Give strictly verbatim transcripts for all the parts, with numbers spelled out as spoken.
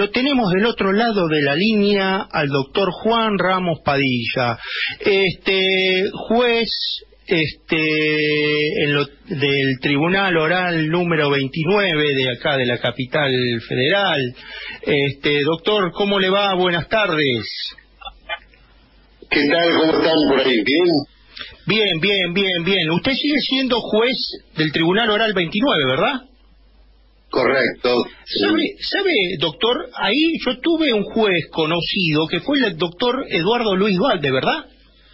lo tenemos del otro lado de la línea al doctor Juan Ramos Padilla, este juez este en lo, del Tribunal Oral número veintinueve de acá de la capital federal. Este doctor, ¿cómo le va? Buenas tardes. ¿Qué tal? ¿Cómo están por ahí? ¿Bien? Bien, bien, bien, bien. Usted sigue siendo juez del Tribunal Oral veintinueve, ¿verdad? Correcto. ¿Sabe, sabe, doctor? Ahí yo tuve un juez conocido que fue el doctor Eduardo Luis Duhalde, ¿verdad?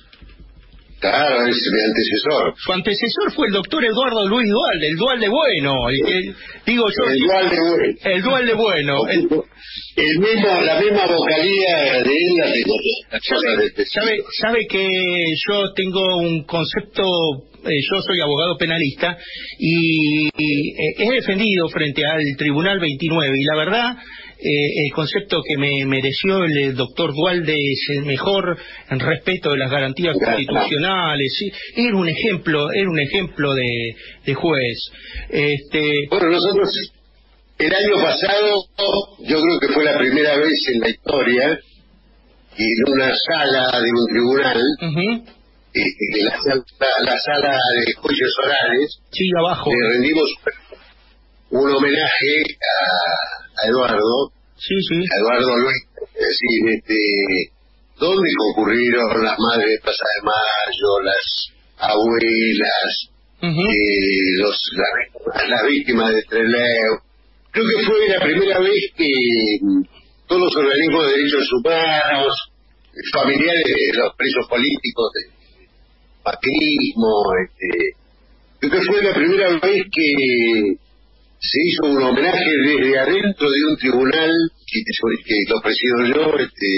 Claro, es mi antecesor. Su antecesor fue el doctor Eduardo Luis Duhalde, el Duhalde bueno, el que, digo yo... El Duhalde bueno. El Duhalde bueno. El, el mismo, la misma vocalía de él la tengo. ¿Sabe, sabe, sabe que yo tengo un concepto... Eh, yo soy abogado penalista y, y eh, he defendido frente al Tribunal veintinueve y la verdad eh, el concepto que me mereció el doctor Duhalde es el mejor en respeto de las garantías constitucionales. ¿Sí? Era un ejemplo, era un ejemplo de, de juez. Este... Bueno, nosotros el año pasado yo creo que fue la primera vez en la historia que en una sala de un tribunal uh-huh. Eh, la, la, la sala de juicios orales, sí, abajo. le rendimos un homenaje a, a Eduardo, sí, sí. a Eduardo Luis, es decir, este, donde concurrieron las madres de Plaza de Mayo, las abuelas, uh-huh. eh, los, las la víctimas de Trelew. Creo que fue la primera vez que todos los organismos de derechos humanos, familiares de los presos políticos, de, macrismo, este, creo que fue la primera vez que se hizo un homenaje desde adentro de un tribunal que, que lo presido yo, este,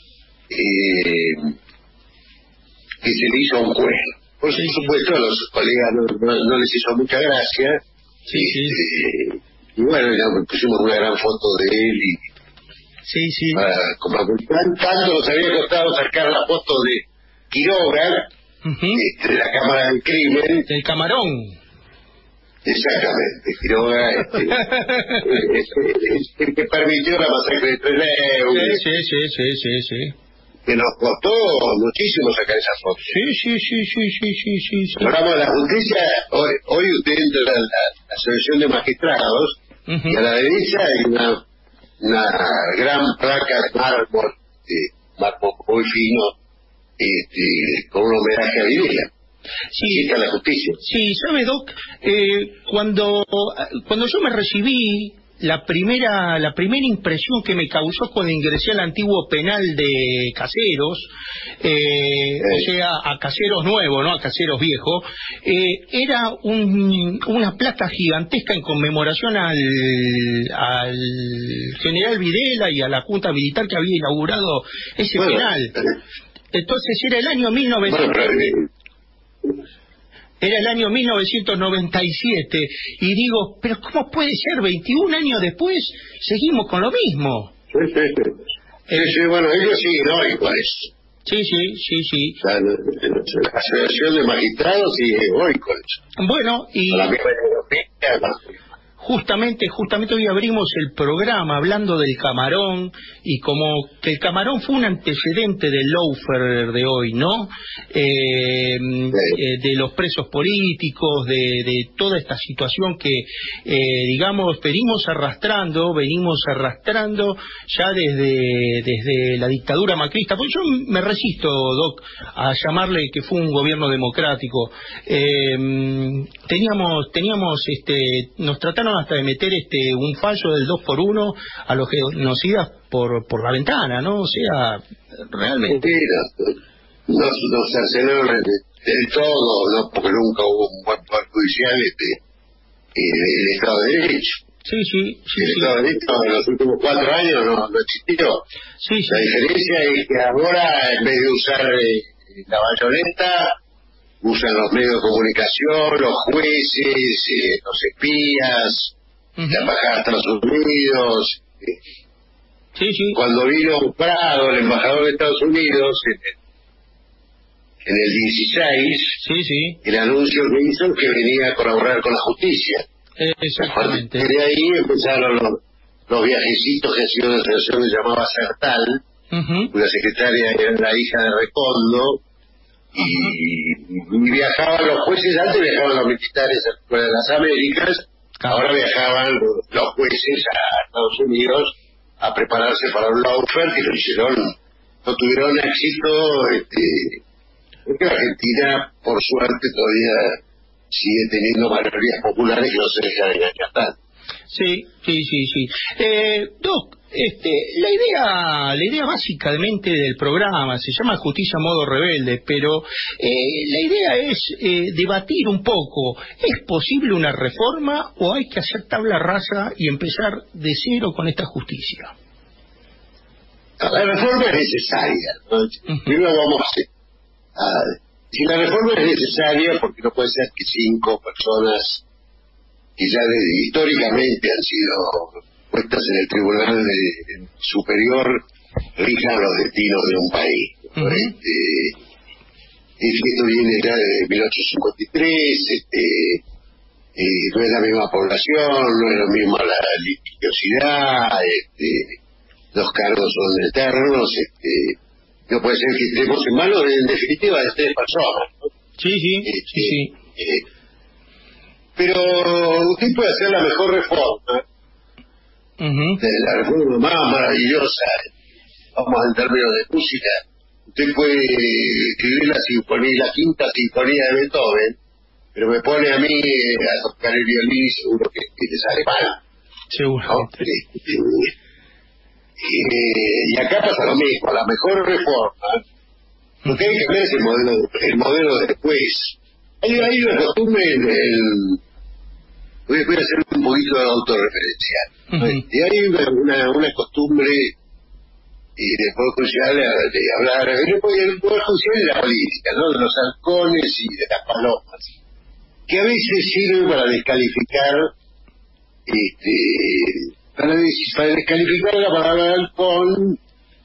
eh, que se le hizo a un juez. Por sí, supuesto, a los colegas no, no, no les hizo mucha gracia, sí, este, sí. Y bueno, ya pusimos una gran foto de él y sí, sí. Para, como tanto nos había costado sacar la foto de Quiroga, uh-huh. este, de la Cámara del Crimen. Del Camarón. Exactamente, Quiroga, este, es, es, es el que permitió la masacre de Trelew. Sí, sí, sí, sí, sí, sí. Que nos costó muchísimo sacar esa foto. Sí, sí, sí, sí, sí, sí, sí. sí. Hablamos de la justicia, hoy, hoy usted entra a la, la Asociación de Magistrados, uh-huh. y a la derecha hay una, una gran placa de mármol, de mármol muy fino, este, con un homenaje a Videla. Sí, está la justicia. Sí, sabe, Doc, eh, cuando cuando yo me recibí, la primera la primera impresión que me causó cuando ingresé al antiguo penal de Caseros, eh, eh. o sea, a Caseros nuevo, no a Caseros viejo, eh, era un, una placa gigantesca en conmemoración al, al general Videla y a la Junta Militar que había inaugurado ese bueno, penal. Entonces era el año mil novecientos... Bueno, Era el año mil novecientos noventa y siete y digo, pero ¿cómo puede ser? veintiún años después seguimos con lo mismo. Sí, sí, sí. Eh, sí, sí, bueno, ellos siguen hoy, pues. Sí, sí, sí, sí. La, la, la Asociación de Magistrados sigue hoy con eso. Bueno, y... La misma europea, ¿no? Justamente, justamente hoy abrimos el programa hablando del Camarón y como que el Camarón fue un antecedente del lawfare de hoy, ¿no? Eh, sí. eh, de los presos políticos, de, de toda esta situación que, eh, digamos, venimos arrastrando, venimos arrastrando ya desde, desde la dictadura macrista. Pues yo me resisto, Doc, a llamarle que fue un gobierno democrático. Eh, teníamos, teníamos, este, nos trataron hasta de meter este un fallo del dos por uno a los genocidas por por la ventana, ¿no? O sea, realmente... Sí, nos, nos cercenaron del todo, ¿no? Porque nunca hubo un buen poder judicial, este, eh, el Estado de Derecho. Sí, sí, sí. El sí. Estado de Derecho en los últimos cuatro años no, no existió. Sí, sí. La diferencia es que ahora, en vez de usar eh, la bayoneta, usan los medios de comunicación, los jueces, eh, los espías, uh-huh. la embajada de Estados Unidos. Eh. Sí, sí. Cuando vino Prado, el embajador de Estados Unidos, en, en el dieciséis, sí, sí. el anuncio que hizo que venía a colaborar con la justicia. Eh, exactamente. De ahí empezaron los, los viajecitos que hacía una asociación que se llamaba Sertal, uh-huh. cuya secretaria era la hija de Recondo, y, uh-huh. y viajaban los jueces, antes viajaban los militares a la Escuela de las Américas, claro. ahora viajaban los jueces a Estados Unidos a prepararse para un lawfare, que lo hicieron, no tuvieron éxito, este, porque la Argentina, por suerte, todavía sigue teniendo mayorías populares que no se dejan engañar tanto. Sí, sí, sí, sí. Eh, Doc, este, la idea, la idea básicamente del programa se llama Justicia a modo rebelde, pero eh, la idea es eh, debatir un poco. ¿Es posible una reforma o hay que hacer tabla rasa y empezar de cero con esta justicia? La reforma es necesaria, ¿no? Uh-huh. Primero vamos a hacer. Ah, si la reforma es necesaria, porque no puede ser que cinco personas que ya de, históricamente han sido puestas en el Tribunal de, Superior rijan los destinos de un país. ¿no? Uh-huh. este, esto viene ya de mil ochocientos cincuenta y tres, este, eh, no es la misma población, no es lo mismo la litigiosidad, este, los cargos son eternos, este, no puede ser que estemos en manos, en definitiva, de tres personas, ¿no? Sí, sí, este, sí, sí. Eh, pero usted puede hacer la mejor reforma, uh-huh. la reforma más maravillosa, vamos en términos de música. Usted puede escribir la sinfonía, la quinta sinfonía de Beethoven, pero me pone a mí a tocar el violín y seguro que, que te sale mal. Seguro. ¿No? Este, Eh, y acá pasa lo mismo, la mejor reforma, lo que hay que ver es el modelo, el modelo después. Hay, hay una costumbre en el, voy, voy a hacer un poquito de autorreferencial. Uh-huh. Y hay una, una, una costumbre y del Poder Judicial de, de hablar, el Poder Judicial y la política, ¿no? De los halcones y de las palomas, que a veces sirve para descalificar este Para, para descalificar la palabra halcón,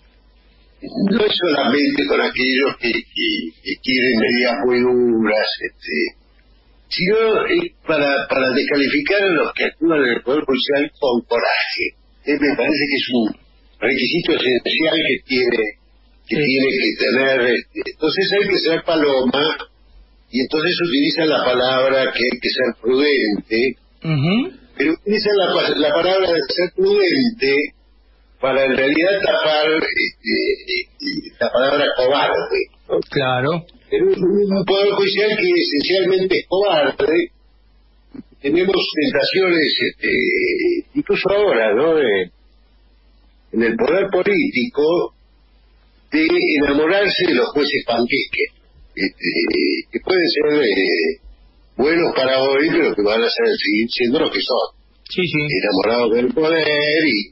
no es solamente con aquellos que, que, que quieren medidas muy duras, este, sino es para, para descalificar a los que actúan en el Poder Judicial con coraje. Eh, me parece que es un requisito esencial que tiene que sí. tiene que tener. Este, entonces hay que ser paloma, y entonces utiliza la palabra que hay que ser prudente. Uh-huh. Pero utiliza la, la palabra de ser prudente para en realidad tapar este, la palabra cobarde, ¿no? Claro. Pero es un poder judicial que esencialmente es cobarde. Tenemos tentaciones, este, incluso ahora, ¿no? De, en el poder político, de enamorarse de los jueces panqueques, este, que pueden ser eh, buenos para hoy, pero que van a ser, seguir siendo lo que son. Sí, sí. Enamorados del poder y,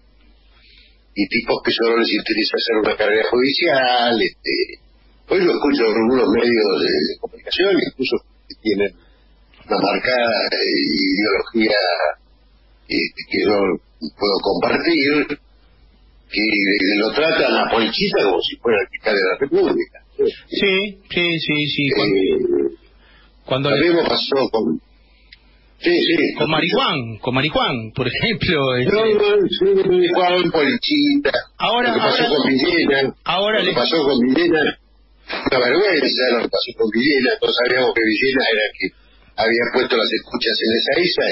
y tipos que solo les interesa hacer una carrera judicial. Este, hoy lo escucho en algunos medios de, de comunicación, incluso que tienen una marcada ideología este, que yo puedo compartir, que lo tratan a Polichita como si fuera el fiscal de la República. Sí, sí, sí, sí. Eh, Cuando lo le... mismo pasó con... Sí, sí. Con Marijuán, con Marijuán, por ejemplo. Este... No, no, sí, Marijuán, Polichita. Ahora, lo que pasó ahora, con Villena. Ahora lo que le... pasó con Villena, una vergüenza lo que pasó con Villena. Todos sabíamos que Villena era que había puesto las escuchas en esa isla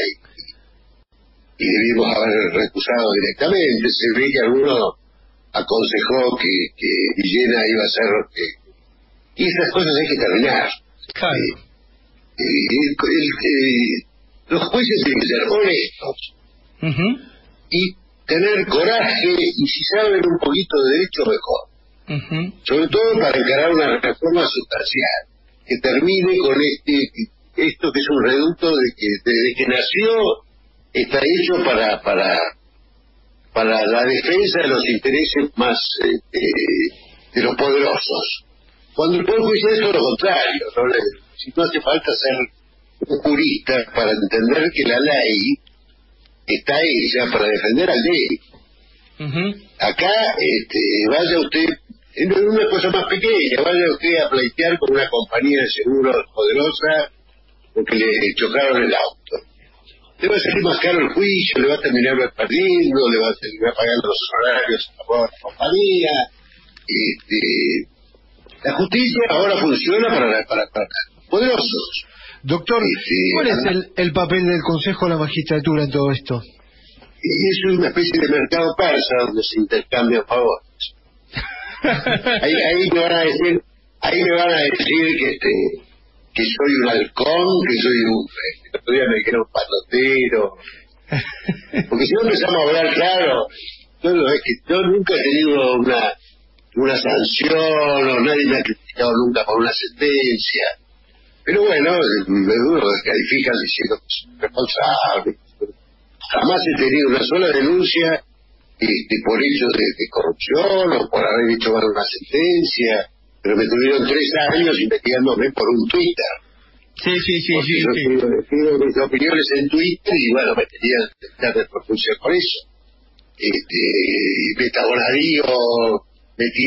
y, y debimos haber recusado directamente. Se ve que alguno aconsejó que, que Villena iba a ser... Que, y esas cosas hay que terminar. Claro. Eh, eh, el, el, eh, los jueces tienen que ser honestos uh-huh. y tener coraje, y si saben un poquito de derecho, mejor. Uh-huh. Sobre todo para encarar una reforma sustancial que termine con este esto que es un reducto de que desde que nació está hecho para para para la defensa de los intereses más eh, eh, de los poderosos, cuando el Poder Judicial es todo lo contrario, ¿no? Si no hace falta ser un jurista para entender que la ley está hecha para defender al débil. Uh-huh. Acá este, vaya usted en una cosa más pequeña, vaya usted a pleitear con una compañía de seguros poderosa porque le chocaron el auto. le va a salir más caro el juicio, le va a terminar perdiendo, le va a terminar pagando los horarios a la compañía. Este, la justicia ahora funciona para, para, para los poderosos. Doctor, este, ¿cuál es el, el papel del Consejo de la Magistratura en todo esto? Es una especie de mercado persa donde se intercambian favores. ahí, ahí me van a decir, ahí me van a decir que este, que soy un halcón, que soy un, el otro día me dijeron un patotero, porque si no empezamos a hablar claro, yo, es que yo nunca he tenido una una sanción, o nadie me ha criticado nunca por una sentencia, pero bueno, me duro descalifican diciendo que soy responsable. Jamás he tenido una sola denuncia este, por hecho de, de corrupción o por haber visto mal una sentencia, pero me tuvieron tres años investigándome por un Twitter. Sí, sí, sí, sí. Yo sí. escribo mis opiniones en Twitter y bueno, me tenían que de pronunciar por eso. Este, Metabonarío, metía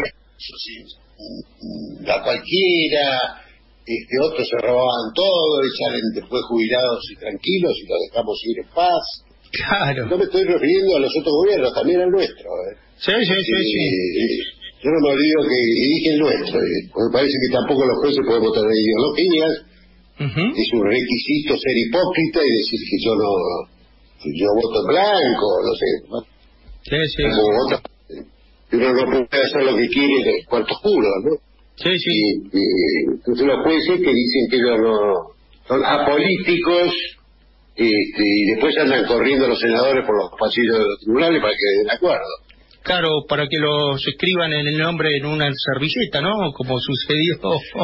a cualquiera, este, otros se robaban todo y salen después jubilados y tranquilos y los dejamos ir en paz. Claro. No me estoy refiriendo a los otros gobiernos, también al nuestro. ¿eh? Sí, sí, sí, eh, sí. Yo no me olvido que dije el nuestro, eh, porque parece que tampoco los jueces podemos tener ideologías. Uh-huh. Es un requisito ser hipócrita y decir que yo no, que yo voto en blanco, no sé. Sí, sí. Como vota, uno no puede hacer lo que quiere en el cuarto oscuro, ¿no? Sí, sí. Y, y, entonces los jueces que dicen que ellos no son apolíticos. Este, y después andan corriendo los senadores por los pasillos de los tribunales para que den acuerdo. Claro, para que los escriban en el nombre en una servilleta, ¿no? Como sucedió.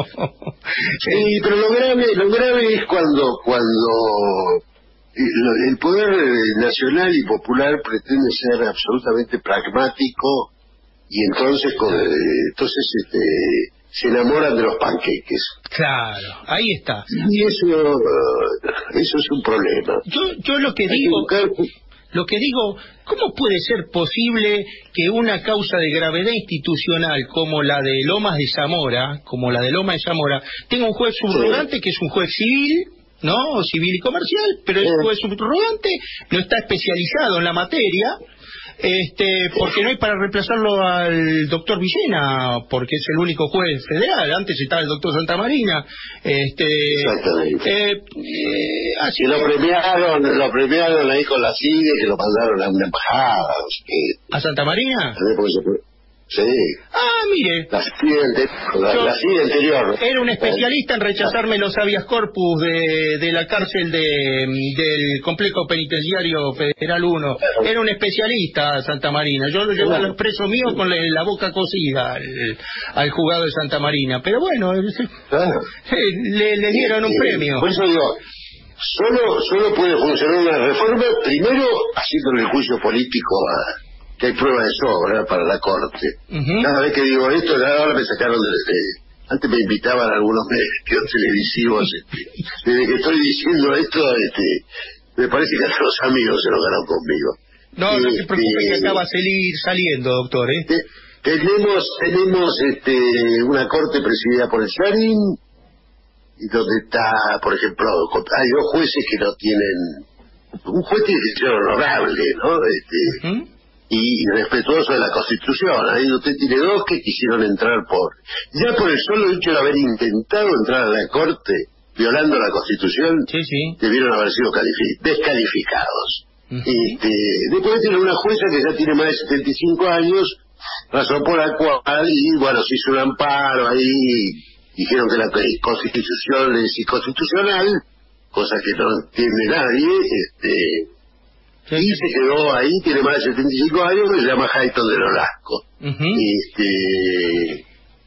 Sí, pero lo grave, lo grave es cuando, cuando el, el poder nacional y popular pretende ser absolutamente pragmático y entonces, con, entonces este, se enamoran de los panqueques. Claro, ahí está. Y eso, eso es un problema. Yo, yo lo que digo, lo que digo, ¿cómo puede ser posible que una causa de gravedad institucional como la de Lomas de Zamora, como la de Lomas de Zamora, tenga un juez subrogante que es un juez civil, ¿no? Civil y comercial, pero el juez subrogante no está especializado en la materia? Este, porque no hay para reemplazarlo al doctor Villena, porque es el único juez federal. Antes estaba el doctor Santamarina. Este, Exactamente. Eh, eh, así y lo premiaron, lo premiaron ahí con la C I D E, que lo mandaron a una embajada. No sé qué. ¿A Santamarina? Sí. Ah, mire. La C I D E, la, la C I D E anterior. Era un especialista en rechazarme los habeas corpus de, de la cárcel de, del complejo penitenciario Federal uno. Era un especialista, Santa Marina. Yo lo llevé a los presos míos con la boca cocida al, al juzgado de Santa Marina. Pero bueno, claro. le, le dieron un sí, premio. Por eso digo, solo, solo puede funcionar una reforma, primero haciendo el juicio político a... que hay prueba de sobra para la corte. Uh-huh. Cada vez que digo esto, ahora me sacaron de, de antes me invitaban a algunos medios televisivos, este, desde que estoy diciendo esto, este, me parece que hasta los amigos se lo ganan conmigo. No, y, no se preocupe, este, que acaba de salir saliendo, doctor, ¿eh? Te, tenemos, tenemos este, una corte presidida por el Sarín, y donde está, por ejemplo, hay dos jueces que no tienen, un juez tiene que ser honorable, ¿no? Este, uh-huh. Y respetuoso de la Constitución. Ahí usted tiene dos que quisieron entrar por... Ya por el solo hecho de haber intentado entrar a la Corte violando la Constitución, sí, sí. debieron haber sido descalificados. Uh-huh. Este, después tiene una jueza que ya tiene más de setenta y cinco años, razón por la cual, y bueno, se hizo un amparo ahí, dijeron que la Constitución es inconstitucional, cosa que no entiende nadie, este... Sí, y sí. se quedó ahí, tiene más de setenta y cinco años, que se llama Hayton de Nolasco. Uh-huh. Este,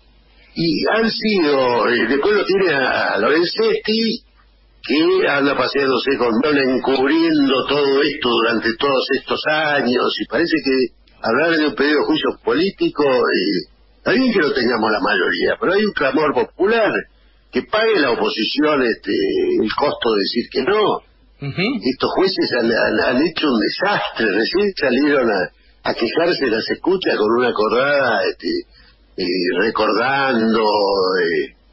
y han sido, eh, después lo tiene a, a Lorenzetti, que anda paseándose con Don encubriendo todo esto durante todos estos años, y parece que hablar de un pedido de juicio político, eh, está bien que no tengamos la mayoría, pero hay un clamor popular, que pague la oposición este, el costo de decir que no. Uh-huh. Estos jueces han, han, han hecho un desastre, recién salieron a, a quejarse de las escuchas con una acordada este, eh, recordando eh,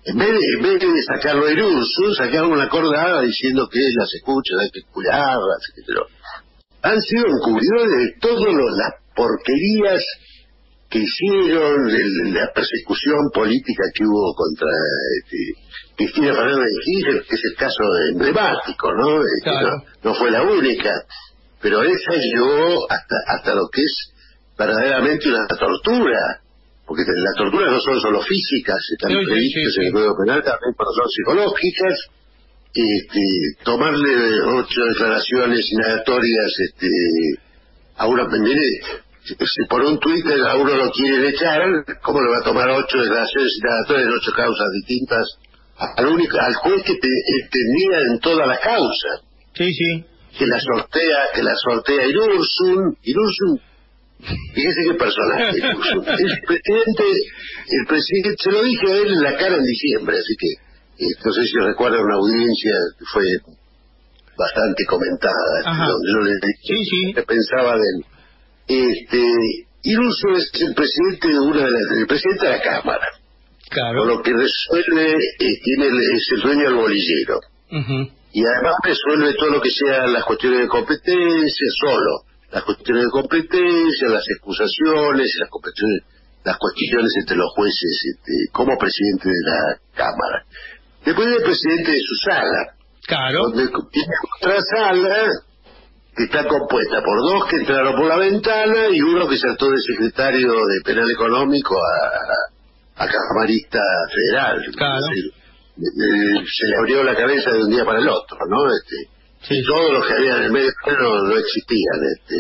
En vez de, en vez de sacarlo a Irursun, sacaron una cordada diciendo que las escuchas hay que cuidarlas, etcétera. Han sido encubridores de todas las porquerías que hicieron, de la persecución política que hubo contra este, Cristina Fernández de Kirchner, que es el caso emblemático, ¿no? Claro. no? No fue la única, pero esa llegó hasta, hasta lo que es verdaderamente una tortura, porque la tortura no son solo físicas, están sí, previstas sí, sí, en el sí. Código Penal, también son psicológicas. Este, tomarle ocho declaraciones indagatorias este, a una mire, si por un Twitter a uno lo quieren echar, ¿cómo le va a tomar ocho declaraciones indagatorias en ocho causas distintas al único al juez que te entendía en toda la causa? Sí, sí. Que la sortea, que la sortea Irursun, Irursun, fíjese qué personaje. Irursun. El presidente, el presidente, se lo dije a él en la cara en diciembre, así que no sé si recuerda una audiencia que fue bastante comentada, Ajá. donde yo le dije sí, sí. que pensaba de él. Este, Irursun es el presidente de una de las, el presidente de la Cámara. Claro. Con lo que resuelve, eh, tiene el, es el dueño del bolillero. Uh-huh. Y además resuelve todo lo que sea las cuestiones de competencia, solo. Las cuestiones de competencia, las excusaciones, las cuestiones, las cuestiones entre los jueces, este, como presidente de la Cámara. Después del presidente de su sala. Claro. Donde tiene otra sala que está compuesta por dos que entraron por la ventana y uno que saltó de secretario de Penal Económico a, a camarista federal. Claro. Es decir, eh, se le abrió la cabeza de un día para el otro, ¿no? Este, sí. Y todos los que había en el medio no, no existían. Este,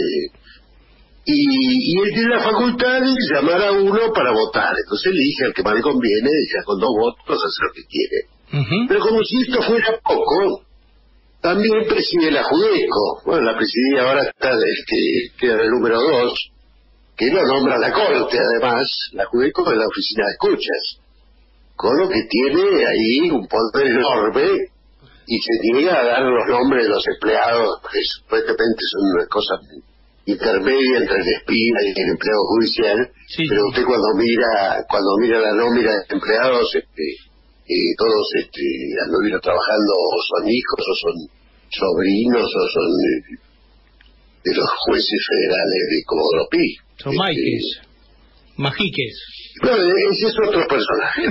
y, y él tiene la facultad de llamar a uno para votar. Entonces elige al que más le conviene y ya con dos votos hace lo que quiere. Uh-huh. Pero como si esto fuera poco, también preside la Judeco. Bueno, la presidía ahora está el que queda el número dos, que lo nombra la Corte, además. La Judeco es la oficina de escuchas, con lo que tiene ahí un poder enorme y se niega a dar los nombres de los empleados, que supuestamente son una cosa intermedia entre el espía y el empleado judicial. Sí. Pero usted cuando mira cuando mira la nómina de empleados, este, eh, todos este, andan trabajando, o son hijos, o son sobrinos, o son eh, de los jueces federales de Comodoro Pi. Son este, maiques, majiques. No, ese es otro personaje.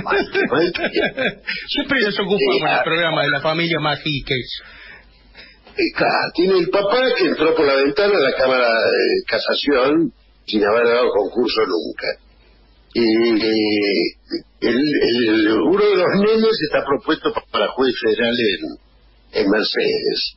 Siempre nos ocupamos en el programa de la familia Majiques. Claro, tiene el papá que entró por la ventana a la Cámara de Casación sin haber dado concurso nunca. Y eh, el, el, uno de los nenes está propuesto para juez federal en, en Mercedes.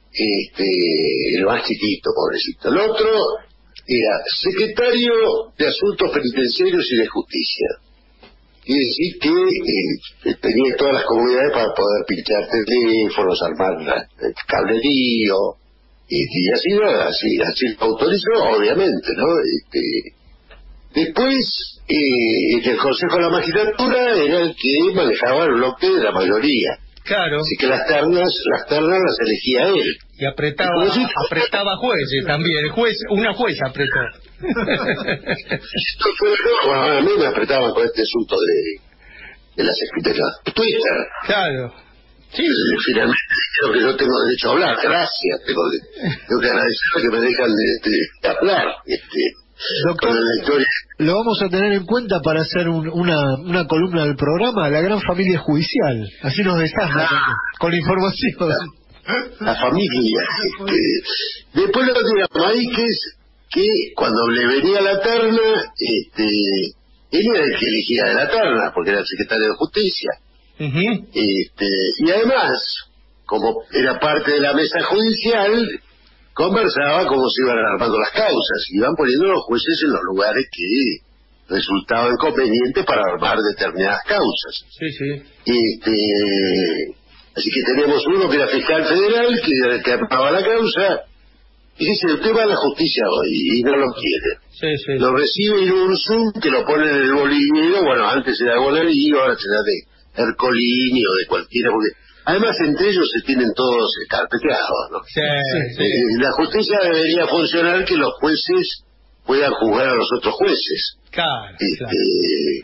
Este, el más chiquito, pobrecito. El otro era secretario de Asuntos Penitenciarios y de Justicia. Quiere decir que eh, tenía todas las comunidades para poder pinchar teléfonos, armar la, el cablerío, y, y así, así, así lo autorizó, obviamente, ¿no? Este, después, eh, el Consejo de la Magistratura era el que manejaba el bloque de la mayoría. Claro. Así que las ternas, las ternas las elegía él. Y apretaba, y apretaba jueces también, el juez, una jueza apretó. Bueno, a mí me apretaban con este asunto de, de las escrituras de Twitter. Claro. Sí. Finalmente creo que yo tengo derecho a hablar, gracias, tengo, tengo que agradecer que me dejan de, de, de hablar. Este, Doctor, lo vamos a tener en cuenta para hacer un, una, una columna del programa, La Gran Familia Judicial. Así nos desasna ah, con información. La, la familia. Este, después lo de Maíquez, que cuando le venía la terna, este, él era el que elegía de la terna, porque era el secretario de Justicia. Uh-huh. este, y además, como era parte de la mesa judicial, conversaba cómo se iban armando las causas, y iban poniendo a los jueces en los lugares que resultaban convenientes para armar determinadas causas. Sí, sí. Este, así que teníamos uno que era fiscal federal, que era el que armaba la causa, y dice, usted va a la justicia hoy, y no lo quiere. Sí, sí. Lo recibe Irursun, que lo pone en el bolillero, bueno, antes era Bonalillo, ahora será de Ercolini o de cualquiera, porque además entre ellos se tienen todos carpeteados, ¿no? Sí, sí. Eh, la justicia debería funcionar que los jueces puedan juzgar a los otros jueces. Claro, este, claro.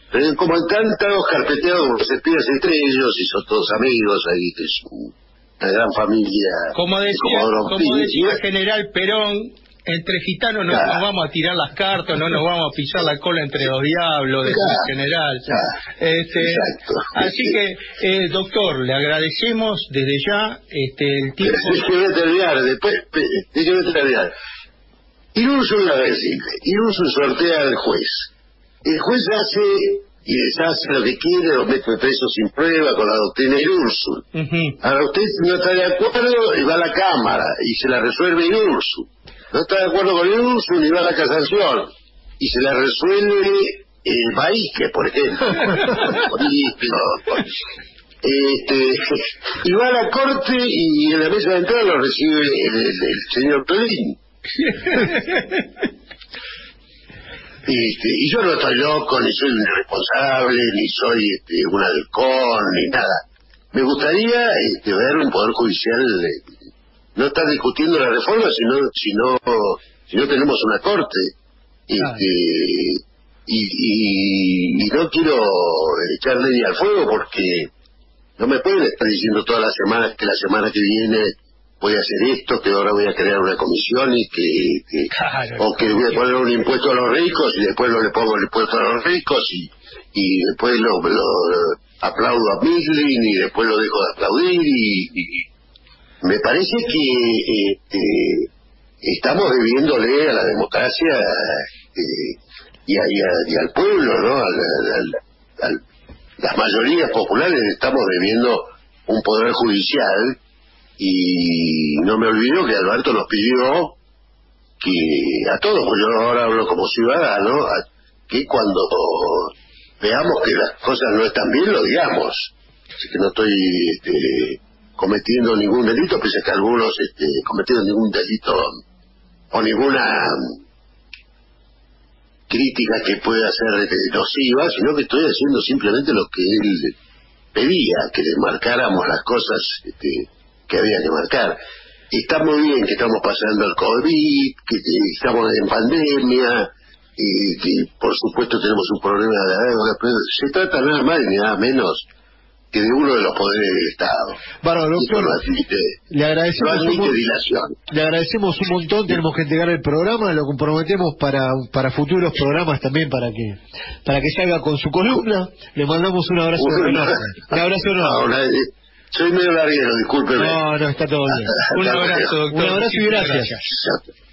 Pero como encantados, carpeteados con los espías entre ellos, y son todos amigos ahí, que es una gran familia. Como decía, como decía el general Perón, entre gitanos no claro. nos vamos a tirar las cartas, no nos vamos a pisar la cola entre los diablos, decía claro. el general. Claro. Este, así que, eh, doctor, le agradecemos desde ya este, el tiempo. Déjeme terminar, después, déjeme terminar. Irursun la simple. Irursun sortea al juez. El juez hace y deshace lo que quiere, los mete presos sin prueba con la doctrina Irursun. Uh-huh. Ahora usted no está de acuerdo y va a la Cámara y se la resuelve Irursun. No está de acuerdo con Irursun y va a la casación y se la resuelve el país, que por ejemplo. este, y va a la corte y en la mesa de entrada lo recibe el, el, el señor Pelín. Este, y yo no estoy loco, ni soy un irresponsable, ni soy este, un halcón, ni nada. Me gustaría este, ver un poder judicial, eh, no estar discutiendo la reforma, sino sino si no tenemos una corte. Este, ah. y, y, y no quiero echar leña al fuego porque no me pueden estar diciendo todas las semanas que la semana que viene voy a hacer esto, que ahora voy a crear una comisión y que, que claro, o que voy a poner un impuesto a los ricos y después no le pongo el impuesto a los ricos y, y después lo, lo aplaudo a Miglin y después lo dejo de aplaudir y, y me parece que eh, estamos debiéndole a la democracia eh, y, a, y, a, y al pueblo, ¿no? Al, al, al, las mayorías populares estamos debiendo un poder judicial. Y no me olvido que Alberto nos pidió que a todos, pues yo ahora hablo como ciudadano, a, que cuando veamos que las cosas no están bien, lo digamos. Así que no estoy este, cometiendo ningún delito, pese a que algunos este, cometieron ningún delito o ninguna crítica que pueda ser este, nociva, sino que estoy haciendo simplemente lo que él pedía, que le marcáramos las cosas este, que había que marcar. Está muy bien que estamos pasando el COVID, que, que estamos en pandemia, y que por supuesto tenemos un problema de la deuda, pero se trata nada más ni nada menos que de uno de los poderes del Estado. Bueno, doctor, no admite, le, agradecemos no admite un, dilación. le agradecemos un montón, tenemos que entregar el programa, lo comprometemos para para futuros programas también, para que para que salga con su columna. Le mandamos un abrazo enorme. Un abrazo enorme. Soy medio larguero, discúlpeme. No, no, está todo bien. Un abrazo, doctor. Un abrazo y gracias. gracias.